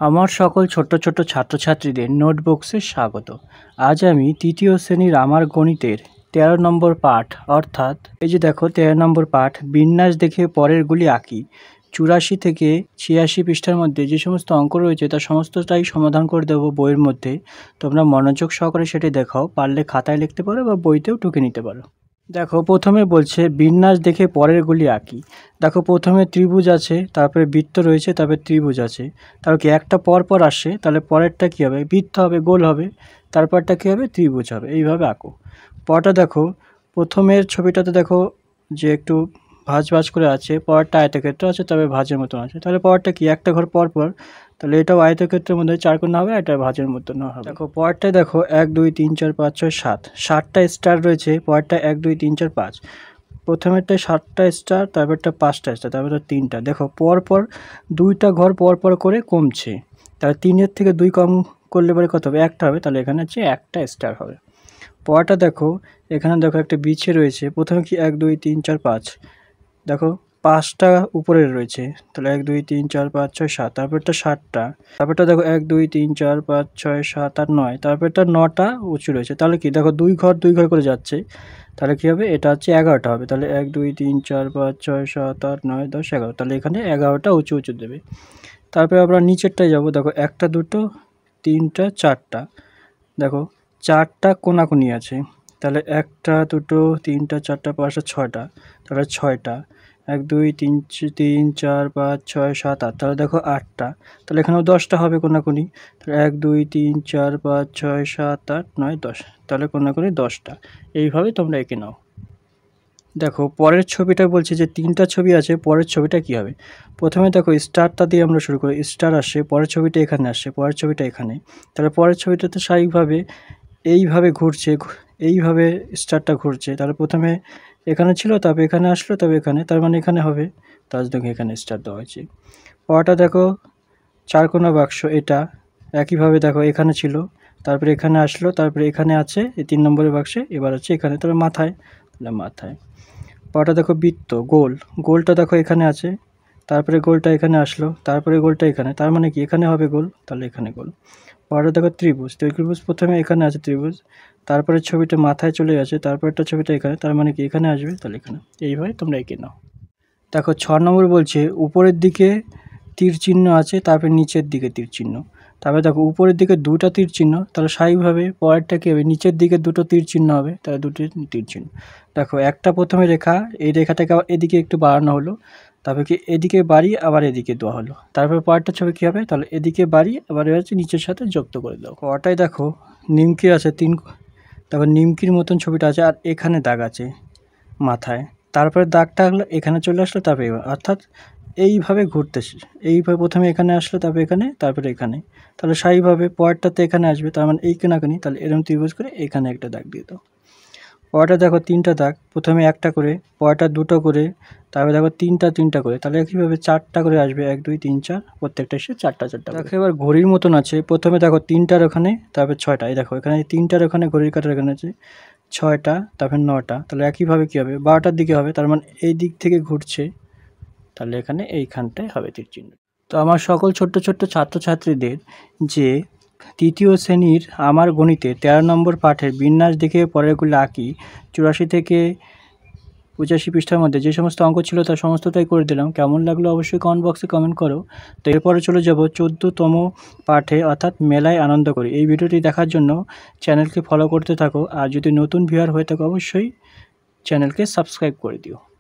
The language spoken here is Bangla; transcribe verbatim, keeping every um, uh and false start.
আমার সকল ছোট্ট ছোট্ট ছাত্রছাত্রীদের নোটবুকসে স্বাগত। আজ আমি তৃতীয় শ্রেণীর আমার গণিতের তেরো নম্বর পাঠ অর্থাৎ এই যে দেখো তেরো নম্বর পাঠ বিন্যাস দেখে পরেরগুলি আঁকি চুরাশি থেকে ছিয়াশি পৃষ্ঠার মধ্যে যে সমস্ত অঙ্ক রয়েছে তার সমস্তটাই সমাধান করে দেবো বইয়ের মধ্যে। তোমরা মনোযোগ সহকারে সেটি দেখাও, পারলে খাতায় লিখতে পারো বা বইতেও টুকে নিতে পারো। দেখো প্রথমে বলছে বিন্যাস দেখে পরেরগুলি আঁকি। দেখো প্রথমে ত্রিভুজ আছে, তারপরে বৃত্ত রয়েছে, তারপরে ত্রিভুজ আছে। তার কি একটা পর পর আসে, তাহলে পরেরটা কী হবে? বৃত্ত হবে, গোল হবে, তারপরটা কী হবে? ত্রিভুজ হবে। এইভাবে আঁকো। পরটা দেখো প্রথমের ছবিটাতে দেখো যে একটু ভাঁজ ভাঁজ করে আছে, পরেরটা আয়তক্ষেত্র আছে, তবে ভাঁজের মতন আছে। তাহলে পরেরটা কি? একটা ঘর পর পর, তাহলে এটাও আয়তক্ষেত্রের মধ্যে চারকোনা হবে, এটা ভাঁজের মতন হবে। দেখো পরেরটায় দেখো এক দুই তিন চার পাঁচ ছয় সাত, সাতটা স্টার রয়েছে। পরেরটা এক দুই তিন চার পাঁচ, প্রথমেরটায় সাতটা স্টার, তারপরটা পাঁচটা স্টার, তারপরে তিনটা। দেখো পরপর দুইটা ঘর পর পর করে কমছে, তাহলে তিনের থেকে দুই কম করলে পরে কত হবে? একটা হবে, তাহলে এখানে হচ্ছে একটা স্টার হবে। পরটা দেখো এখানে দেখো একটা বিছে রয়েছে। প্রথমে কি এক দুই তিন চার পাঁচ, দেখো পাঁচটা উপরে রয়েছে, তাহলে এক দুই তিন চার পাঁচ ছয় সাত, তারপরটা সাতটা, তারপরটা দেখো এক দুই তিন চার পাঁচ ছয় সাত আট নয়, তারপরটা নটা উঁচু রয়েছে। তাহলে কি দেখো দুই ঘর দুই ঘর করে যাচ্ছে, তাহলে কী হবে? এটা হচ্ছে এগারোটা হবে। তাহলে এক দুই তিন চার পাঁচ ছয় সাত আট নয় দশ এগারো, তাহলে এখানে এগারোটা উঁচু উঁচু দেবে। তারপরে আমরা নিচেরটায় যাব। দেখো একটা দুটো তিনটা চারটা, দেখো চারটা কোনাকুনি আছে, তাহলে একটা দুটো তিনটা চারটা পাঁচটা ছয়টা, তাহলে ছয়টা। এক দুই তিন তিন চার পাঁচ ছয় সাত আট, তাহলে দেখো আটটা, তাহলে এখানেও দশটা হবে কোনাকুনি। তাহলে এক দুই তিন চার পাঁচ ছয় সাত আট নয় দশ, তাহলে কোনাকুনি দশটা। এইভাবে তোমরা এঁকে নাও। দেখো পরের ছবিটা বলছে যে তিনটা ছবি আছে, পরের ছবিটা কি হবে? প্রথমে দেখো স্টারটা দিয়ে আমরা শুরু করি, স্টার আসে, পরের ছবিটা এখানে আসে, পরের ছবিটা এখানে, তাহলে পরের ছবিটাতে স্বাভাবিকভাবে এইভাবে ঘুরছে, এইভাবে স্টারটা ঘুরছে। তাহলে প্রথমে এখানে ছিল, তবে এখানে আসলো, তবে এখানে, তার মানে এখানে হবে, তার জন্য এখানে স্টার দেওয়া হয়েছে। পরটা দেখো চারকোনা বাক্স, এটা একইভাবে দেখো এখানে ছিল, তারপরে এখানে আসলো, তারপরে এখানে আছে এই তিন নম্বরের বাক্সে, এবার হচ্ছে এখানে, তাহলে মাথায়, তাহলে মাথায়। পরটা দেখো বৃত্ত, গোল, গোলটা দেখো এখানে আছে, তারপরে গোলটা এখানে আসলো, তারপরে গোলটা এখানে, তার মানে কি এখানে হবে গোল, তাহলে এখানে গোল। পরটা দেখো ত্রিভুজ, ত্রিভুজ প্রথমে এখানে আছে ত্রিভুজ, তারপরে ছবিটা মাথায় চলে গেছে, তারপরটা ছবিটা এখানে, তার মানে কি এখানে আসবে, তাহলে এখানে। এইভাবে তোমরা এঁকে নাও। দেখো ছ নম্বর বলছে উপরের দিকে তীর চিহ্ন আছে, তারপরে নিচের দিকে তীর চিহ্ন। তারপরে দেখো উপরের দিকে দুটো তীর চিহ্ন, তাহলে স্বাভাবিকভাবে পরেরটা কী হবে? নিচের দিকে দুটো তীর চিহ্ন হবে, তাহলে দুটো তীর চিহ্ন। দেখো একটা প্রথমে রেখা, এই রেখাটাকে আবার এদিকে একটু বাড়ানো হলো, তারপরে কি এদিকে বাড়ি আবার এদিকে দেওয়া হলো, তারপরে পরেরটা ছবি কী হবে? তাহলে এদিকে বাড়ি আবার হচ্ছে নিচের সাথে যুক্ত করে দাও। কটাই দেখো নিমকির আছে তিন, দেখো নিমকির মতন ছবিটা আছে, আর এখানে দাগ আছে মাথায়, তারপরে দাগটা হলো এখানে চলে আসলো, তারপরে অর্থাৎ এইভাবে ঘুরতেছে, এইভাবে প্রথমে এখানে আসলো, তারপরে এখানে, তারপরে এখানে, তাহলে স্বাভাবিকভাবে পরেরটাতে এখানে আসবে, তার মানে এই কোনাকুনি, তাহলে এরকম ত্রিভুজ করে এখানে একটা দাগ দিয়ে দাও। পরেরটা দেখো তিনটা দাগ, প্রথমে একটা করে, পরেরটা দুটো করে, তারপরে দেখো তিনটা তিনটা করে, তাহলে কীভাবে? চারটা করে আসবে, এক দুই তিন চার, প্রত্যেকটা এসে চারটা চারটা। দেখো এবার ঘড়ির মতন আছে, প্রথমে দেখো তিনটার ওখানে, তারপর ছয়টা, এই দেখো এখানে তিনটার ওখানে ঘড়ির কাঁটার এখানে আছে ছয়টা, তারপর নটা, তাহলে একইভাবে কী হবে? বারোটার দিকে হবে, তার মানে এই দিক থেকে ঘুরছে, তাহলে এখানে এইখানটায় হবে তীর চিহ্ন। তো আমার সকল ছোট্ট ছোট্ট ছাত্রছাত্রীদের যে তৃতীয় শ্রেণীর আমার গণিতে তেরো নম্বর পাঠের বিন্যাস দেখে পরেরগুলো আঁকি চুরাশি থেকে পঁচাশি পৃষ্ঠার মধ্যে যে সমস্ত অঙ্ক ছিল তার সমস্তটাই করে দিলাম। কেমন লাগলো অবশ্যই কমেন্ট বক্সে কমেন্ট করো। তো এরপরে চলে যাব চোদ্দোতম পাঠে অর্থাৎ মেলায় আনন্দ করি। এই ভিডিওটি দেখার জন্য চ্যানেলকে ফলো করতে থাকো, আর যদি নতুন ভিউয়ার হয়ে থাকো অবশ্যই চ্যানেলকে সাবস্ক্রাইব করে দিও।